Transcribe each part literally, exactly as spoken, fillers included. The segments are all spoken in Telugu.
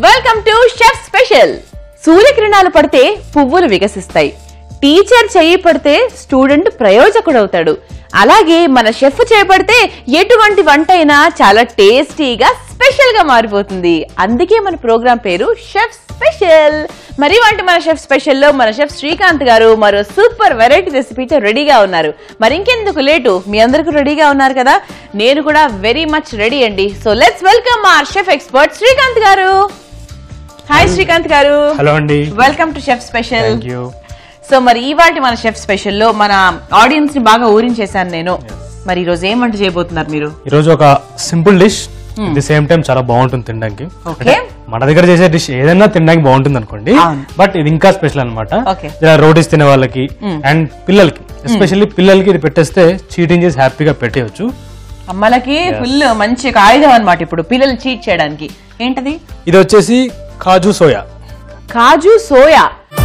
Welcome to chef special. సూర్యకిరణాలు పడితే పువ్వులు వికసిస్తాయి. టీచర్ చేయి పడితే స్టూడెంట్ ప్రయోజకుడవుతాడు. అలాగే మన షెఫ్ చేపడితే ఎటువంటి వంట అయినా చాలా టేస్టీగా స్పెషల్ గా మారిపోతుంది. అందుకే మన ప్రోగ్రామ్ పేరు షెఫ్ స్పెషల్. మరి వంటి మన షెఫ్ స్పెషల్ లో మన షెఫ్ శ్రీకాంత్ గారు మరో సూపర్ వెరైటీ రెసిపీతో రెడీగా ఉన్నారు. మరి ఇంకెందుకు లేటు, మీ అందరికీ రెడీగా ఉన్నారు కదా, నేను కూడా వెరీ మచ్ రెడీ అండి. So let's welcome our chef expert Srikanth garu. Hi Srikanth garu. Hello అండి, welcome to chef special. Thank you. So మరి ఇవాళ మన షెఫ్ స్పెషల్ లో మన ఆడియన్స్ ని బాగా ఊరించేశాను నేను. మరి ఈ రోజు ఏం వంట చేయబోతున్నారు మీరు? ఈ రోజు ఒక simple dish, at the same time చాలా బాగుంటుంది తినడానికి. మన దగ్గర చేసే డిష్ ఏదైనా తినడానికి బాగుంటుంది అనుకోండి, బట్ ఇది ఇంకా స్పెషల్ అనమాట. రోటీస్ తినే వాళ్ళకి అండ్ పిల్లలకి, ఎస్పెషల్లీ పిల్లలకి ఇది పెట్టేస్తే చీటింగ్ చేసి హ్యాపీగా పెట్టేయచ్చు. అమ్మలకి ఫుల్ మంచి ఆయుధం అనమాట ఇప్పుడు పిల్లలు చీట్ చేయడానికి. ఏంటది? ఇది వచ్చేసి కాజు సోయా. కాజు సోయా.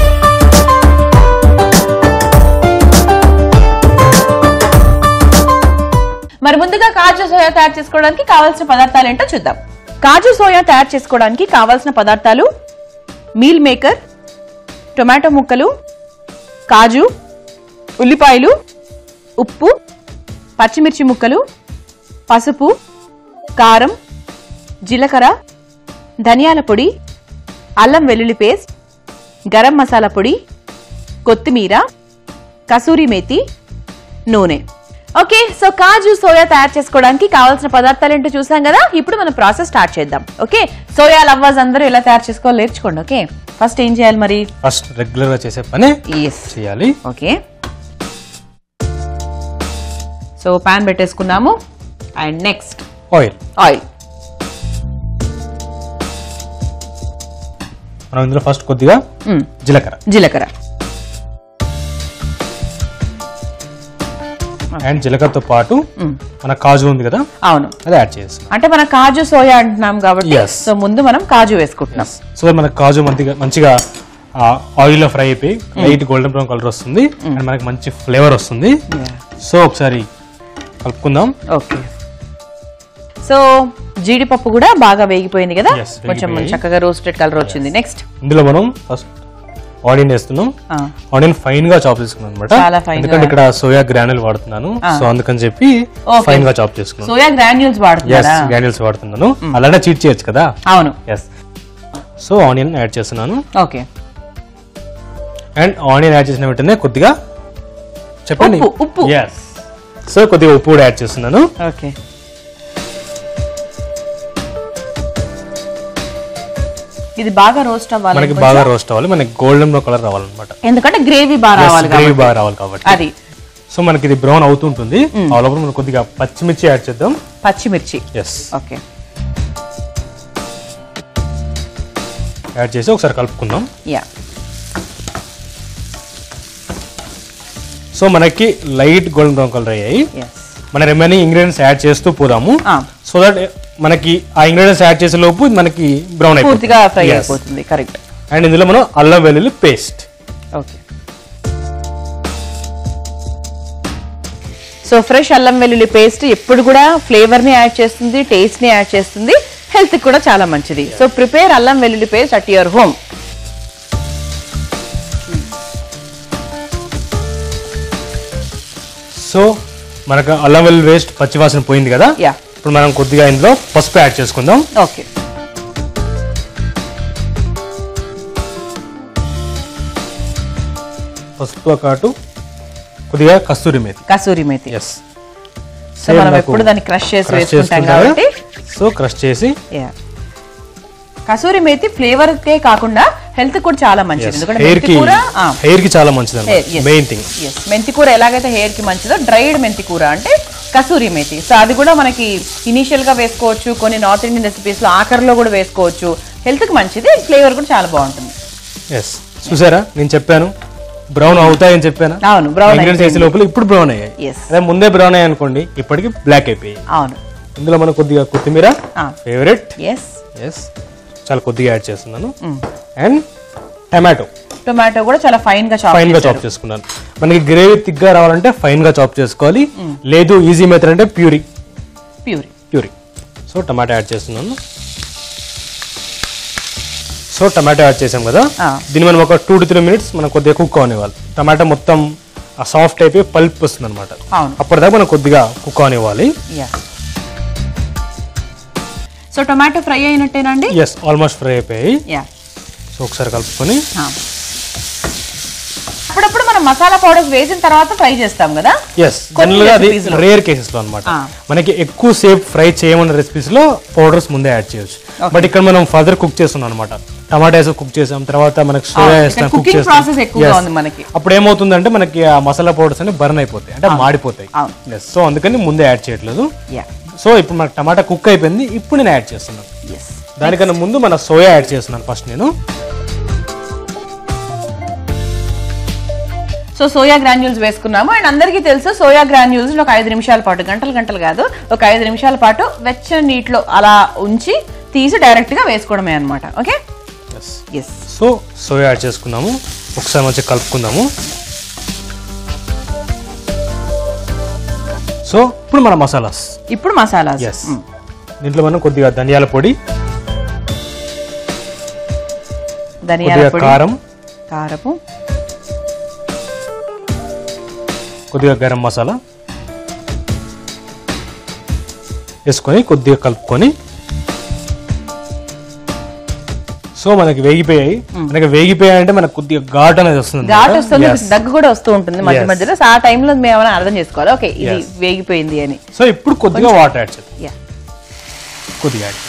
మరి ముందుగా కాజు సోయా తయారు చేసుకోవడానికి కావాల్సిన పదార్థాలు ఏంటో చూద్దాం. కాజు సోయా తయారు చేసుకోవడానికి కావాల్సిన పదార్థాలు: మీల్ మేకర్, టొమాటో ముక్కలు, కాజు, ఉల్లిపాయలు, ఉప్పు, పచ్చిమిర్చి ముక్కలు, పసుపు, కారం, జీలకర్ర, ధనియాల పొడి, అల్లం వెల్లుల్లి పేస్ట్, గరం మసాలా పొడి, కొత్తిమీర, కసూరి మేతి, నూనె. ఓకే, సో కాజు సోయా తయారు చేసుకోవడానికి కావాల్సిన పదార్థాలు ఏంటో చూసాం కదా. ఇప్పుడు మనం ప్రాసెస్ స్టార్ట్ చేద్దాం. ఓకే, సోయా లవ్వర్స్ అందరూ ఎలా తయారు చేసుకోవాలి నేర్చుకోండి. ఓకే, ఫస్ట్ ఏం చేయాలి మరి? ఫస్ట్ రెగ్యులర్ గా చేసే పని చేయాలి. ఓకే, సో పాన్ పెట్టేసుకున్నాము. And next oil. ఆయిల్ మనం ఇందులో ఫస్ట్ కొద్దిగా జీలకర్ర జీలకర్ర అండ్ జీలకర్రతో పాటు మన కాజు ఉంది కదా, అవును, అది యాడ్ చేస్తాం. అంటే మన కాజు సోయా అంటున్నాం కాబట్టి సో ముందు మనం కాజు వేసుకుంటున్నాం. సో మన కాజు మంచిగా మంచిగా ఆయిల్ లో ఫ్రై అయిపోయి లైట్ గోల్డెన్ బ్రౌన్ కలర్ వస్తుంది అండ్ మనకి మంచి ఫ్లేవర్ వస్తుంది. సో ఒకసారి కలుపుకుందాం. ఓకే, సో జీడిపప్పు కూడా బాగా వేగిపోయింది కదా, కొంచెం చక్కగా రోస్టెడ్ కలర్ వచ్చింది. నెక్స్ట్ ఇందులో మనం ఫస్ట్ ఆనియన్ వేస్తున్నాం. ఆనియన్ ఫైన్ గా చాప్ చేసుకున్నాం అనమాట, ఎందుకంటే ఇక్కడ సోయా గ్రాన్యూల్ వాడుతున్నాను. సో అందుకని చెప్పి ఫైన్ గా చాప్ చేసుకున్నాను. సోయా గ్రాన్యూల్స్ వాడుతున్నారా? గ్రాన్యూల్స్ వాడుతున్నాను, అలానే చీట్ చేయొచ్చు కదా. అవును, ఎస్. సో ఆనియన్ యాడ్ చేస్తున్నాను. ఓకే, అండ్ ఆనియన్ యాడ్ చేసిన వెంటనే కొద్దిగా చెప్పండి ఉప్పు. ఎస్, సో కొద్దిగా ఉప్పు కూడా యాడ్ చేస్తున్నాను. ఓకే, ఇది బాగా రోస్ట్ అవ్వాలి, మనకి బాగా రోస్ట్ అవ్వాలి, మనకి గోల్డెన్ బ్రౌన్ కలర్ రావాలన్నమాట, ఎందుకంటే గ్రేవీ బాగా రావాలి, గ్రేవీ బాగా రావాలి కాబట్టి. అది సో మనకి ఇది బ్రౌన్ అవుతుంటుంది. ఆ లోపల మనం కొద్దిగా పచ్చిమిర్చి యాడ్ చేద్దాం. పచ్చిమిర్చి, ఎస్, ఓకే, యాడ్ చేసి ఒకసారి కలుపుకుందాం. యా. సో మనకి లైట్ గోల్డెన్ బ్రౌన్ కలర్ అయ్యాయి. మన రిమైనింగ్ ఇంగ్రీడియంట్స్ యాడ్ చేస్తూ పోదాము, సో దట్ మనకి ఆ ఇంగ్రీడియంట్స్ యాడ్ చేసే లోపు మనకి బ్రౌన్ పూర్తిగా ఫ్రై అయిపోతుంది. కరెక్ట్. అండ్ ఇందులో మనం అల్లం వెల్లుల్లి పేస్ట్. ఓకే, సో ఫ్రెష్ అల్లం వెల్లుల్లి పేస్ట్ ఎప్పుడు కూడా ఫ్లేవర్ ని యాడ్ చేస్తుంది, టేస్ట్ ని యాడ్ చేస్తుంది, హెల్త్ కూడా చాలా మంచిది. సో ప్రిపేర్ అల్లం వెల్లుల్లి paste at your home. So మనకు అల్లం వెల్లుల్లి పేస్ట్ పచ్చివాసన పోయింది కదా. ఇప్పుడు మనం కొద్దిగా ఇందులో పసుపు యాడ్ చేసుకుందాం. ఓకే, పసుపుతో పాటు కొద్దిగా కస్తూరి మేతి. కసూరి మేతి, ఎస్. సో మనం ఎప్పుడు దాన్ని క్రష్ చేసి వేసుకుంటాం కాబట్టి సో క్రష్ చేసి. కసూరి మేతి ఫ్లేవర్ కే కాకుండా హెల్త్ కూడా చాలా మంచిది, ఎందుకంటే మెంతి కూర హెయిర్ కి చాలా మంచిది, మెయిన్ థింగ్. మెంతి కూర ఎలాగైతే హెయిర్ కి మంచిదో డ్రైడ్ మెంతి కూర అంటే కసూరి మేతి. సో అది కూడా మనకి ఇనిషియల్ గా వేసుకోవచ్చు, కొన్ని నార్త్ ఇండియన్ రెసిపీస్ లో ఆఖరిలో కూడా వేసుకోవచ్చు. హెల్త్ కి మంచిది, ఫ్లేవర్ కూడా చాలా బాగుంటుంది. ఎస్, చూసారా నేను చెప్పాను బ్రౌన్ అవుతాయని చెప్పాను. అవును, బ్రౌన్ చేసే లోపల ఇప్పుడు బ్రౌన్ అయ్యాయి. అదే ముందే బ్రౌన్ అయ్యాయి అనుకోండి, ఇప్పటికి బ్లాక్ అయిపోయాయి. అవును, ఇందులో మనకు కొద్దిగా కొత్తిమీర ఫేవరెట్. ఎస్ ఎస్, చాలా కొద్దిగా యాడ్ చేస్తున్నాను. And tomato. టొమాటో కూడా చాలా ఫైన్ గా చాప్ ఫైన్ గా చాప్ చేసుకున్నాను. మనకి గ్రేవీ థిక్ గా రావాలంటే ఫైన్ గా చాప్ చేసుకోవాలి, లేదు ఈజీ మెథడ్ అంటే puree. Puree puree so tomato add చేస్తున్నాను. సో టమాటో యాడ్ చేసాం కదా, దీన్ని మనం ఒక టూ టు త్రీ మినిట్స్ మనం కొద్దిగా కుక్ అవనివ్వాలి. టమాటో మొత్తం సాఫ్ట్ అయిపోయి పల్ప్ వస్తుంది అనమాట. అప్పటిదాకా మనం కొద్దిగా కుక్ అవనివ్వాలి. సో టొమాటో ఫ్రై అయినట్టేనండి? ఎస్, ఆల్మోస్ట్ ఫ్రై అయిపోయాయి. సో ఒకసారి కలుపుకొని అప్పుడప్పుడు మనం మసాలా పౌడర్స్ వేసిన తర్వాత ఫ్రై చేస్తాం కదా. ఎస్, జనరల్ గా అది రేర్ కేసెస్ లో అనమాట. మనకి ఎక్కువ సేపు ఫ్రై చేయమన్న రెసిపీస్ లో పౌడర్స్ ముందే యాడ్ చేయొచ్చు. బట్ ఇక్కడ మనం ఫర్దర్ కుక్ చేస్తున్నాం అనమాట. టమాటా వేసి కుక్ చేసాం, తర్వాత మనకి సోయా వేస్తాం, కుక్ చేస్తాం. అప్పుడు ఏమవుతుందంటే మనకి ఆ మసాలా పౌడర్స్ అన్ని బర్న్ అయిపోతాయి, అంటే మాడిపోతాయి. సో అందుకని ముందే యాడ్ చేయట్లేదు. సో ఇప్పుడు మనకి టమాటా కుక్ అయిపోయింది, ఇప్పుడు నేను యాడ్ చేస్తున్నాను. దానికన్నా ముందు మన సోయా యాడ్ చేస్తున్నాను ఫస్ట్ నేను. సో సోయా గ్రాన్యూల్స్ వేసుకున్నాము. అండ్ అందరికీ తెలుసు సోయా గ్రాన్యూల్స్ ఒక ఐదు నిమిషాల పాటు, గంటలు గంటలు కాదు, ఒక ఐదు నిమిషాల పాటు వెచ్చని నీటిలో అలా ఉంచి తీసి డైరెక్ట్ గా వేసుకోవడమే అనమాట. ఓకే, సో సోయా యాడ్ చేసుకున్నాము, ఒకసారి మంచిగా కలుపుకుందాము. సో ఇప్పుడు మన మసాలాస్, ఇప్పుడు మసాలాస్ దీంట్లో మనం కొద్దిగా ధనియాల పొడి, ధనియాల పొడి, కారం, కారపు, కొద్దిగా గరం మసాలా వేసుకొని కొద్దిగా కలుపుకొని, సో మనకి వేగిపోయాయి. మనకి వేగిపోయాయి అంటే మనకు కొద్దిగా ఘాట్ అనేది వస్తుంది, ఘాట్ వస్తుంది, దగ్గు కూడా వస్తూ ఉంటుంది మధ్య మధ్యలో. ఆ టైంలో మేము ఏమైనా అర్థం చేసుకోవాలి, ఓకే ఇది వేగిపోయింది అని. సో ఇప్పుడు కొద్దిగా వాటర్ యాడ్ చేద్దాం, కొద్దిగా యాడ్.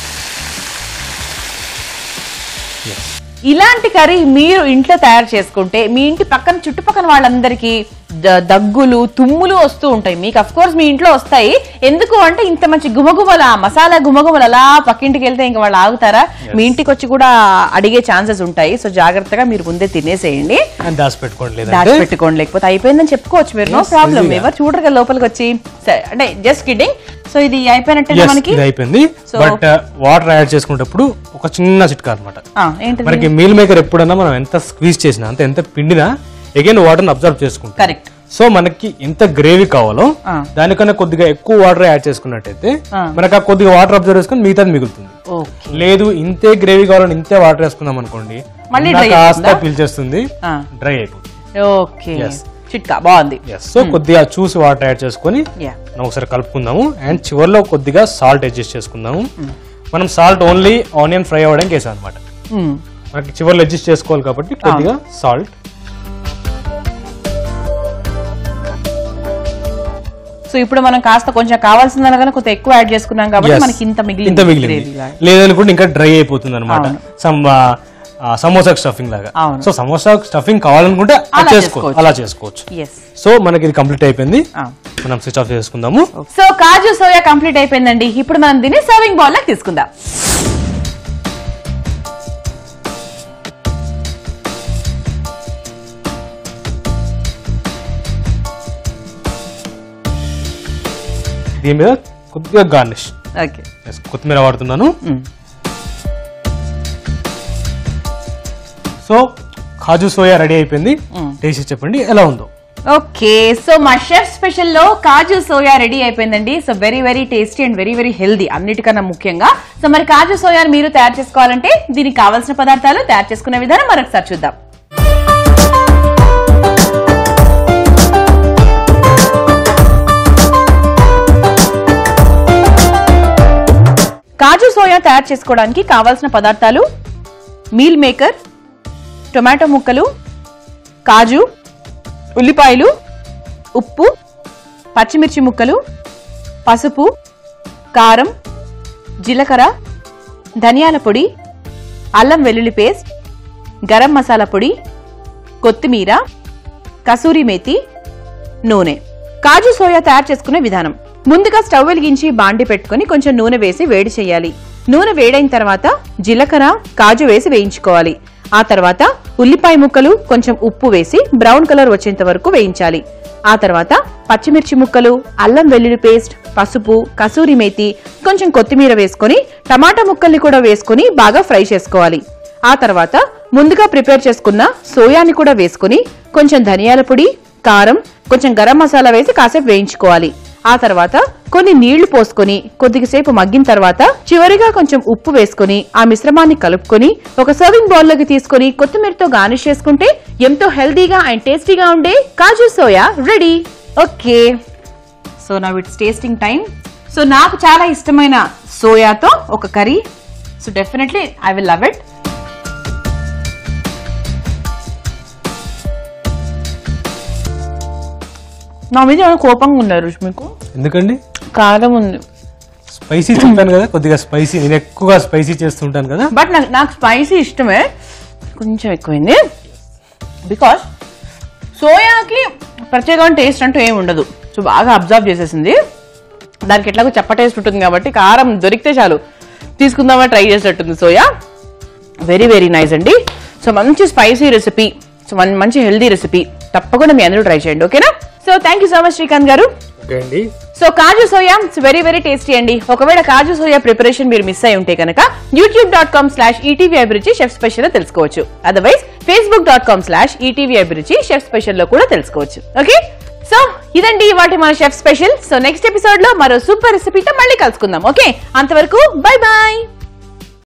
ఇలాంటి కర్రీ మీరు ఇంట్లో తయారు చేసుకుంటే మీ ఇంటి పక్కన చుట్టుపక్కల వాళ్ళందరికీ దగ్గులు తుమ్ములు వస్తూ ఉంటాయి. మీకు అఫ్ కోర్స్ మీ ఇంట్లో వస్తాయి, ఎందుకు అంటే ఇంత మంచి గుమగుమల మసాలా గుమగుమలు అలా పక్కింటికి వెళ్తే ఇంకా వాళ్ళు ఆగుతారా? మీ ఇంటికి వచ్చి కూడా అడిగే ఛాన్సెస్ ఉంటాయి. సో జాగ్రత్తగా మీరు ముందే తినేసేయండి, దాచిపెట్టుకోండి, లేకపోతే అయిపోయిందని చెప్పుకోవచ్చు మీరు, నో ప్రాబ్లం. ఎవరు చూడరు లోపలికి వచ్చి, అంటే జస్ట్ కిడ్డింగ్. సో ఇది అయిపోయినట్టు మనకి అయిపోయింది. బట్ వాటర్ యాడ్ చేసుకునేటప్పుడు ఒక చిన్న చిట్కా అనమాట. మనకి మీల్ మేకర్ ఎప్పుడన్నా మనం ఎంత స్క్వీజ్ చేసినా, అంటే ఎంత పిండినా అగైన్ వాటర్ అబ్జర్వ్ చేసుకుంటాం. కరెక్ట్. సో మనకి ఎంత గ్రేవీ కావాలో దానికన్నా కొద్దిగా ఎక్కువ వాటర్ యాడ్ చేసుకున్నట్టయితే మనకు ఆ కొద్దిగా వాటర్ అబ్జర్వ్ చేసుకుని మిగతాది మిగులుతుంది. లేదు ఇంతే గ్రేవీ కావాలని ఇంతే వాటర్ వేసుకుందాం అనుకోండి, కాస్త పీల్చేస్తుంది, డ్రై అయిపోతుంది. ఓకే, చిట్కా బాగుంది. సో కొద్దిగా చూసి వాటర్ యాడ్ చేసుకుని ఒకసారి కలుపుకుందాము. అండ్ చివరిలో కొద్దిగా సాల్ట్ అడ్జస్ట్ చేసుకుందాము. మనం సాల్ట్ ఓన్లీ ఆనియన్ ఫ్రై అవ్వడానికి వేసాం అనమాట, మనకి చివరిలో అడ్జస్ట్ చేసుకోవాలి కాబట్టి కొద్దిగా సాల్ట్. సో ఇప్పుడు మనం కాస్త కొంచెం కావాల్సిన దానికన్నా కొంత ఎక్కువ యాడ్ చేసుకున్నాం కాబట్టి మనకి ఇంత మిగిలింది. లేదనుకుంటే ఇంకా డ్రై అయిపోతుంది అనమాట, సమోసా స్టఫింగ్ లాగా. సో సమోసా స్టఫింగ్ కావాలనుకుంటే అలా చేసుకోవచ్చు. సో మనకి ఇది కంప్లీట్ అయిపోయింది, మనం స్విచ్ ఆఫ్ చేసుకుందాము. సో కాజు సోయా కంప్లీట్ అయిపోయిందండి. ఇప్పుడు మనం దీన్ని సర్వింగ్ బౌల్ లాగా తీసుకుందాం. దీని మీద కొద్దిగా గార్నిష్, కొత్తిమీర వాడుతున్నాను. సో కాజు సోయా రెడీ అయిపోయింది, టేస్ట్ చెప్పండి ఎలా ఉందో. ఓకే, సో మా షెఫ్ స్పెషల్ లో కాజు సోయా రెడీ అయిపోయిందండి. So very very tasty and very very healthy అన్నిటికన్నా ముఖ్యంగా. సో మరి కాజు సోయాని మీరు తయారు చేసుకోవాలంటే దీనికి కావాల్సిన పదార్థాలు, తయారు చేసుకునే విధానం మరొకసారి చూద్దాం. కాజు సోయా తయారు చేసుకోవడానికి కావాల్సిన పదార్థాలు: మీల్ మేకర్, టొమాటో ముక్కలు, కాజు, ఉల్లిపాయలు, ఉప్పు, పచ్చిమిర్చి ముక్కలు, పసుపు, కారం, జీలకర్ర, ధనియాల పొడి, అల్లం వెల్లుల్లి పేస్ట్, గరం మసాలా పొడి, కొత్తిమీర, కసూరి మేతి, నూనె. కాజు సోయా తయారు చేసుకునే విధానం: ముందుగా స్టవ్ వెలిగించి బాండి పెట్టుకుని కొంచెం నూనె వేసి వేడి చేయాలి. నూనె వేడైన తర్వాత జీలకర్ర, కాజు వేసి వేయించుకోవాలి. ఆ తర్వాత ఉల్లిపాయ ముక్కలు, కొంచెం ఉప్పు వేసి బ్రౌన్ కలర్ వచ్చేంత వరకు వేయించాలి. ఆ తర్వాత పచ్చిమిర్చి ముక్కలు, అల్లం వెల్లుల్లి పేస్ట్, పసుపు, కసూరి మేతి, కొంచెం కొత్తిమీర వేసుకుని టమాటా ముక్కల్ని కూడా వేసుకుని బాగా ఫ్రై చేసుకోవాలి. ఆ తర్వాత ముందుగా ప్రిపేర్ చేసుకున్న సోయాని కూడా వేసుకుని కొంచెం ధనియాల పొడి, కారం, కొంచెం గరం మసాలా వేసి కాసేపు వేయించుకోవాలి. ఆ తర్వాత కొన్ని నీళ్లు పోసుకొని కొద్దిసేపు మగ్గిన తర్వాత చివరిగా కొంచెం ఉప్పు వేసుకొని ఆ మిశ్రమాన్ని కలుపుకొని ఒక సర్వింగ్ బౌల్ లోకి తీసుకొని కొత్తిమీరతో గార్నిష్ చేసుకుంటే ఎంతో హెల్దీగా అండ్ టేస్టీగా ఉండే kaju soya ready. Okay, so now it's tasting time. So నాకు చాలా ఇష్టమైన సోయాతో ఒక curry. So definitely I will love it. నా మీద ఏమైనా కోపంగా ఉన్నారు రుష్మికు? ఎందుకండి? కారం ఉంది. స్పైసీ చెప్పాను కదా, కొద్దిగా స్పైసీ. నేను ఎక్కువగా స్పైసీ చేస్తుంటాను కదా. బట్ నాకు నాకు స్పైసీ ఇష్టమే, కొంచెం ఎక్కువైంది. బికాస్ సోయాకి ప్రత్యేకమైన టేస్ట్ అంటూ ఏమి ఉండదు. సో బాగా అబ్జర్వ్ చేసేసింది. దానికి ఎట్లాగో చెప్ప టేస్ట్ ఉంటుంది కాబట్టి కారం దొరికితే చాలు తీసుకుందామని ట్రై చేసేటట్టుంది సోయా. వెరీ వెరీ నైస్ అండి. సో మంచి స్పైసీ రెసిపీ, సో మంచి హెల్దీ రెసిపీ. తప్పకుండా మీ అందరూ ట్రై చేయండి. ఓకేనా? So thank you so much Srikanth garu. So kaju soya very very tasty అండి. ఒకవేళ కాజు సోయా ప్రిపరేషన్ మీరు మిస్ అయి ఉంటే కనుక YouTube dot com slash ETV Abhiruchi chef special లో తెలుసుకోవచ్చు. Otherwise Facebook dot com slash ETV Abhiruchi chef special లో కూడా తెలుసుకోవచ్చు. ఓకే, సో ఇదండి వాటి మన chef special. So next episode లో మరో సూపర్ రెసిపీతో మళ్ళీ కలుసుకుందాం. ఓకే, అంతవరకు బై బాయ్.